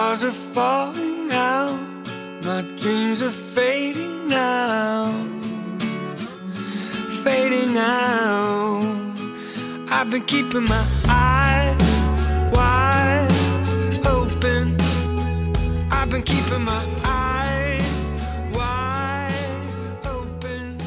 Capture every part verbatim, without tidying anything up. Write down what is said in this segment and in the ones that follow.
stars are falling out, my dreams are fading now, fading now. I've been keeping my eyes wide open, I've been keeping my eyes wide open.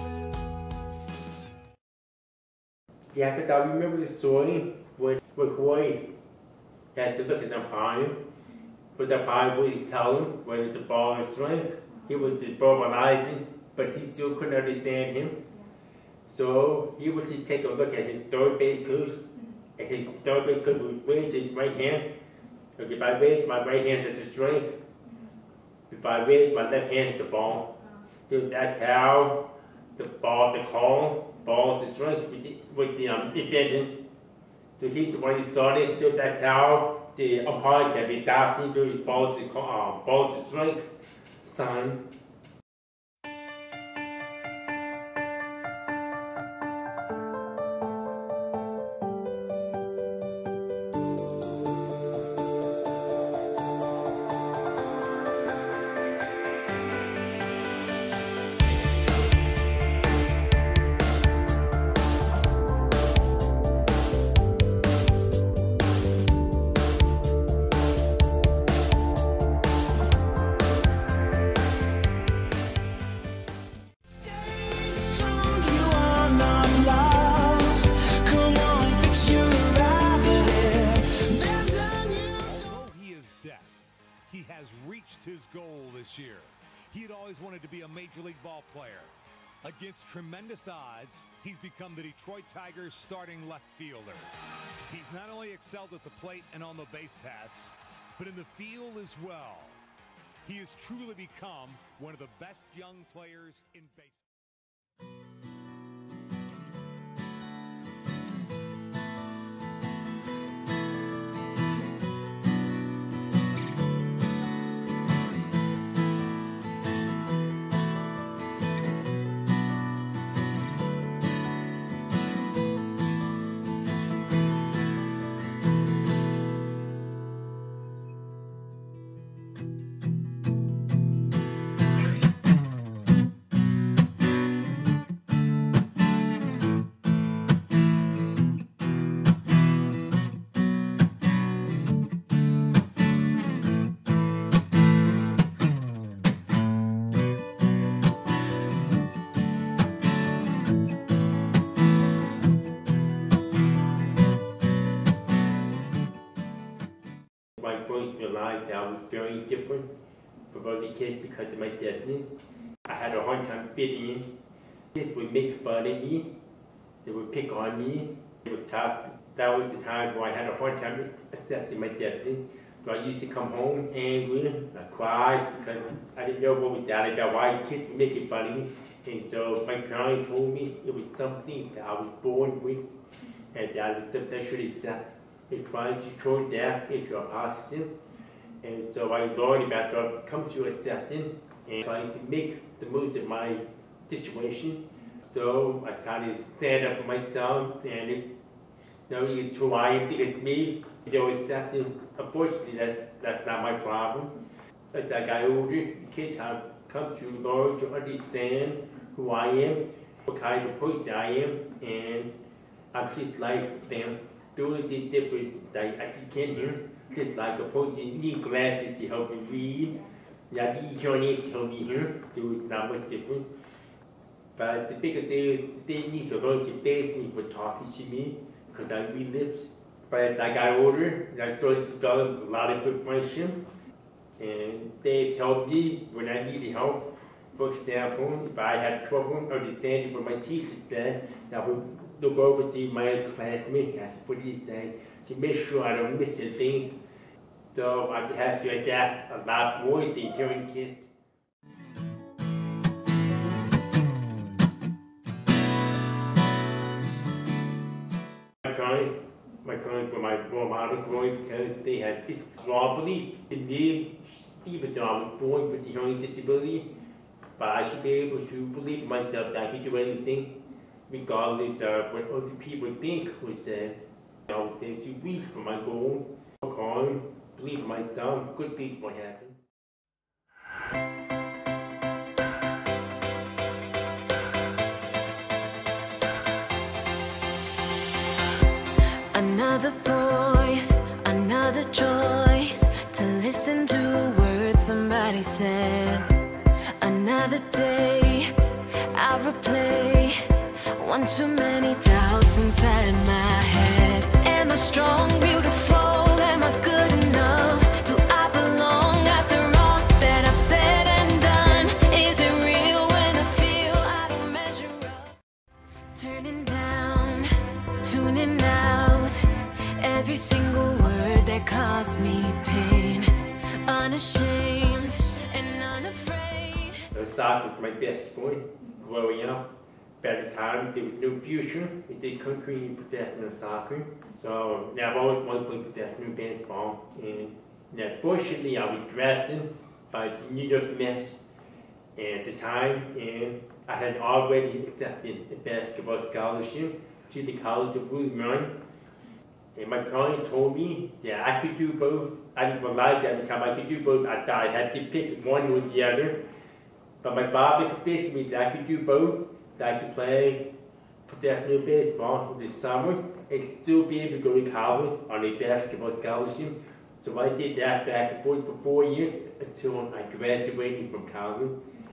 Yeah, because I remember the story when, when Roy had to look at the umpire, but the umpire wouldn't tell him whether the ball was strike. He was just verbalizing, but he still couldn't understand him. So he would just take a look at his third base coach, and his third base coach would raise his right hand. Like if I raise my right hand, it's a strike. If I raise my left hand, it's a ball. So that's how the ball, the call, ball is a strike with the, with the um, defendant. So he's the one who started. So that's how the umpire can be adapting to his ball to call, uh, ball to strike sign. He has reached his goal this year. He had always wanted to be a Major League ball player. Against tremendous odds, he's become the Detroit Tigers' starting left fielder. He's not only excelled at the plate and on the base paths, but in the field as well. He has truly become one of the best young players in baseball. My first realized that I was very different from other kids because of my deafness. I had a hard time fitting in. Kids would make fun of me. They would pick on me. It was tough. That was the time where I had a hard time accepting my deafness. So I used to come home angry. I cried because I didn't know what was that about, why kids were making fun of me. And so my parents told me it was something that I was born with and that I was something I should accept. It's trying to turn that into a positive. And so I learned about it, come to accepting and trying to make the most of my situation. So I kind of stand up for myself and it, you know, it's who I am, it's me. You know, accepting. Unfortunately, that, that's not my problem. As I got older, the kids have come to learn to understand who I am, what kind of person I am, and I'm just like them. The only difference that I actually can't hear, just like a person need glasses to help me read. Yeah, need hearing aids to help me hear. There was not much different. But the bigger they, they need to learn to face me when talking to me, because I read lips. But as I got older, I started to develop a lot of good friendship. And they helped me when I needed help. For example, if I had trouble understanding what my teacher said, I would look over to my classmate, as what he said, to make sure I don't miss a thing. So I have to adapt a lot more than hearing kids. My parents, my parents were my role model growing because they had this strong belief in me, even though I was born with the hearing disability. But I should be able to believe in myself that I could do anything, regardless of what other people think or say. I was there to reach for my goal, work hard, believe in myself, good things might happen. Another voice, another choice to listen to words somebody said. Another day, I replay one too many doubts inside my head. Am I strong, beautiful? Am I good enough? Do I belong after all that I've said and done? Is it real when I feel I don't measure up? Turning down, tuning out every single word that caused me pain. Unashamed and unafraid. Soccer was my best sport growing up. At the time, there was no future in the country in professional soccer. So now I've always wanted to play professional baseball. And unfortunately, I was drafted by the New York Mets at the time, and I had already accepted a basketball scholarship to the College of Woodmont. And my parents told me that I could do both. I didn't realize at the time I could do both. I thought I had to pick one or the other. But my father convinced me that I could do both, that I could play professional baseball this summer and still be able to go to college on a basketball scholarship. So I did that back and forth for four years until I graduated from college.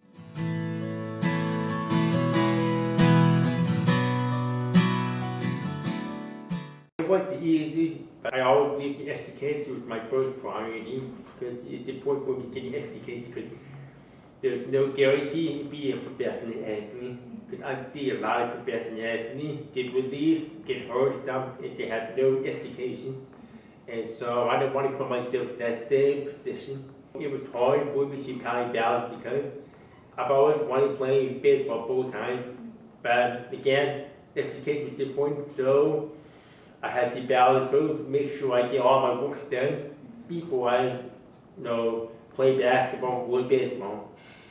It wasn't easy, but I always believed the education was my first priority because it's important for me to get an education because there's no guarantee to be a professional athlete. Because I see a lot of professional athletes get released, get hurt, stuff, and they have no education. And so I didn't want to put myself in that same position. It was hard for me to kind of balance because I've always wanted to play baseball full time. But again, education was important, so I had to balance both, make sure I get all my work done before I, you know, play basketball or baseball.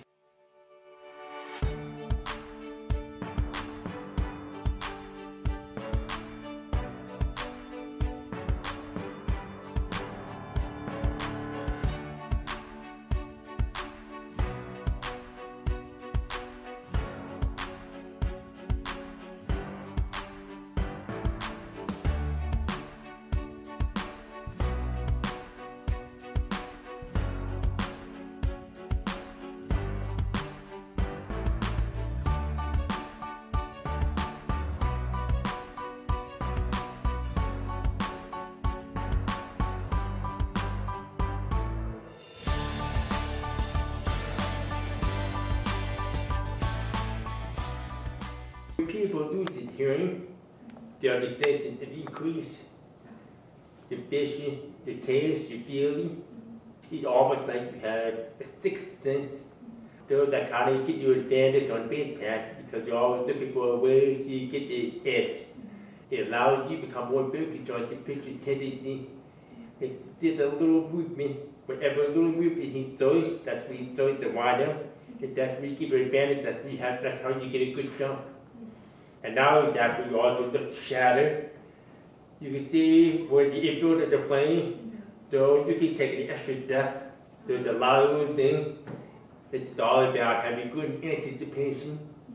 People losing hearing, the other senses have increased. The vision, the taste, the feeling. It's almost like you have a sixth sense. So that kind of gives you advantage on base pass because you're always looking for ways to get the edge. It allows you to become more focused on the pitcher's tendency. It's still a little movement. Whatever little movement he does, that's when he starts to wind up. And that's when you give you advantage, that's, when you have, that's how you get a good jump. And now that we also lift the shadow, you can see where the infielders are playing, so you can take an extra step. There's a lot of little things. It's all about having good anticipation.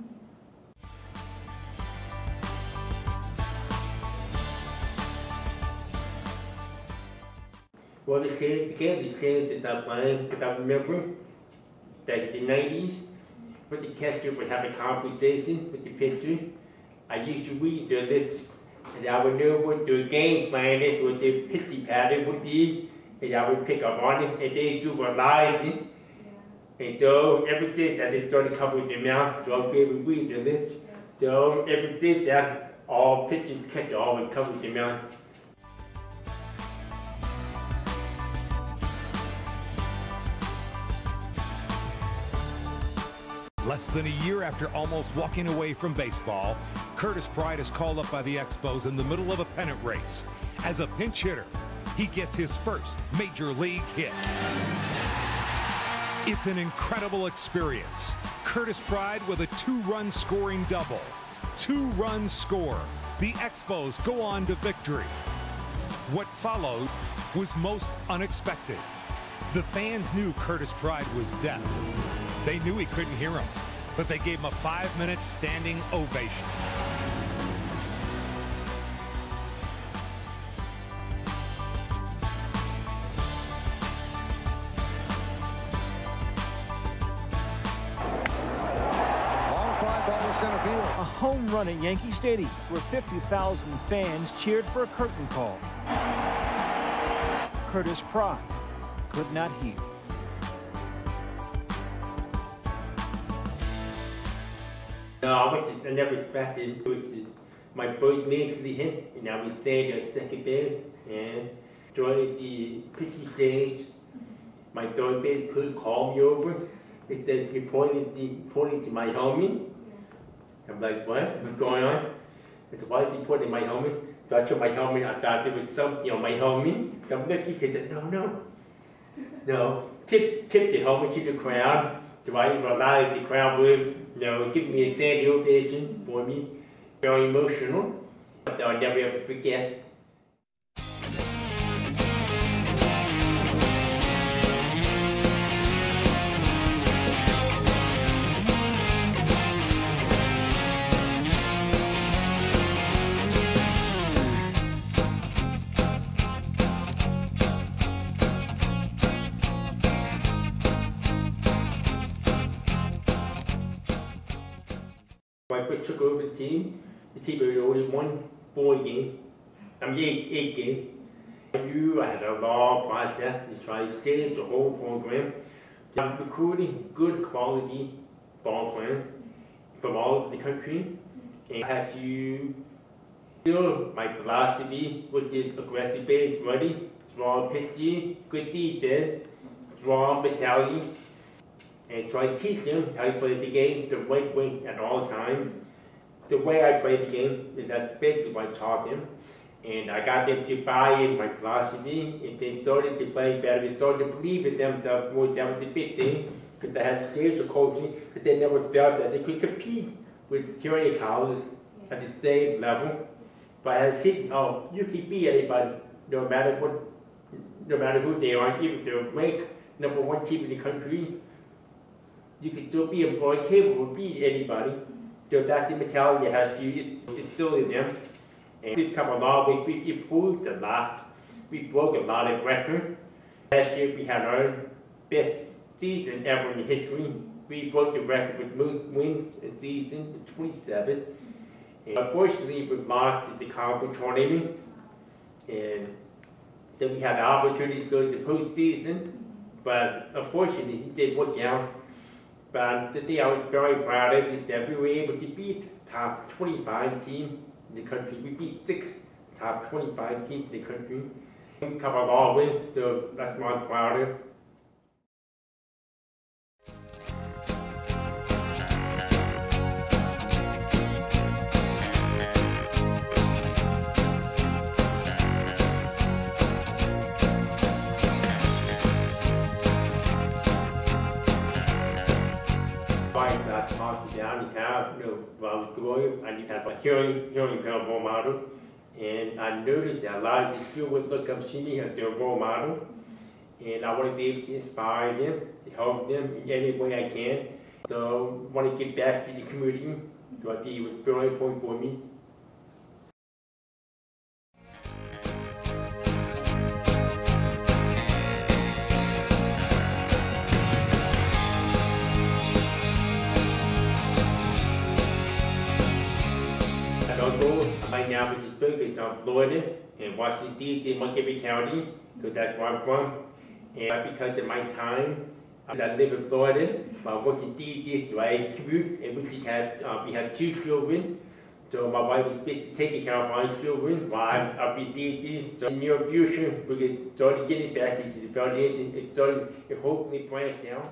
Well, the game, the game has changed since I'm playing, because I remember back in the nineties, when the catcher would have a conversation with the pitcher. I used to read their lips, and I would know what their game plan is, what their pitching pattern would be, and I would pick up on it, and they do realize it. And so, ever since I just started covering their mouth, so I'll be able to read their lips. So, ever since that, all pitchers catch always cover their mouth. Less than a year after almost walking away from baseball, Curtis Pride is called up by the Expos in the middle of a pennant race. As a pinch hitter, he gets his first major league hit. It's an incredible experience. Curtis Pride with a two-run scoring double. Two-run score. The Expos go on to victory. What followed was most unexpected. The fans knew Curtis Pride was deaf. They knew he couldn't hear him, but they gave him a five-minute standing ovation. Center field. A home run at Yankee Stadium, where fifty thousand fans cheered for a curtain call. Curtis Pride could not hear. No, I, was just, I never expected it. Was just my first major league hit, and I was saying at second base. And during the pitching stage, my third base coach called me over. Instead, he pointed, the, pointed to my helmet. I'm like, what? What's going on? I said, why is he pointing my helmet? So I took my helmet. I thought there was something on my helmet. So I'm looking. He said, no, no. No. Tip, tip the helmet to the crowd. So I realized the crowd would, you know, give me a standing ovation for me. Very emotional. I'll never ever forget. When I first took over the team, the team had only won four games. I mean, eight, eight games. I knew I had a long process to try to stage the whole program. I'm recruiting good quality ball players from all over the country. And I had to still my philosophy, which is aggressive base, ready, strong pitching, good defense, strong mentality. And try to teach them how to play the game the right way at all times. The way I play the game is that's basically what I taught them. And I got them to buy in my philosophy. If they started to play better, they started to believe in themselves more. That was the big thing, because they had stage of coaching, but they never felt that they could compete with community colleges at the same level. But I had to teach, oh, you can beat anybody, no matter what, no matter who they are, even if they're ranked number one team in the country. You can still be a boy capable of beating anybody. So that's the mentality that has to it's, it's still in them. And we've come a long way. We've improved a lot. We broke a lot of records. Last year we had our best season ever in history. We broke the record with most wins a season, twenty-seven. And unfortunately, we lost at the conference tournament. And then we had the opportunity to go to the postseason. But unfortunately, it didn't work out. But the thing I was very proud of is that we were able to beat top twenty-five team in the country. We beat six top twenty-five teams in the country. We come a long way, so that's what I'm proud of. I talked to down, you have, you know, while I was growing, I had a hearing, hearing impairment role model, and I noticed that a lot of the children would look up to me as their role model, and I want to be able to inspire them, to help them in any way I can. So I want to give back to the community, so I think it was very important for me. Right now, which is focused on Florida and Washington, D C and Montgomery County, because that's where I'm from. And because of my time, I live in Florida. My work in D C, so I commute, and we have uh, we have two children. So my wife is busy taking care of my children while I'm up in D C. So in the near future, we're going to start getting back into the foundation and starting to hopefully branch down.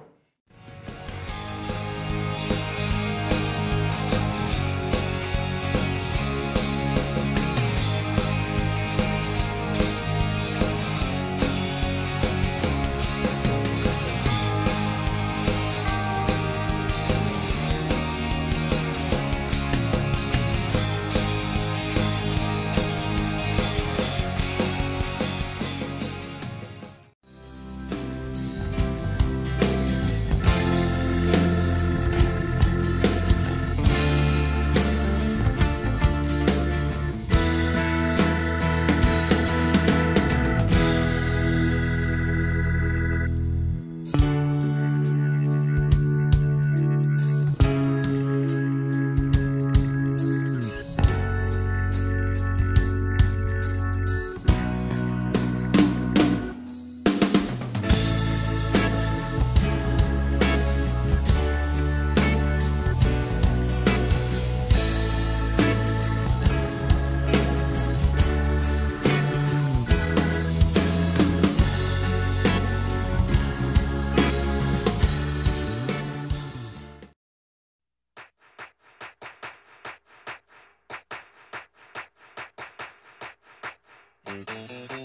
Thank you.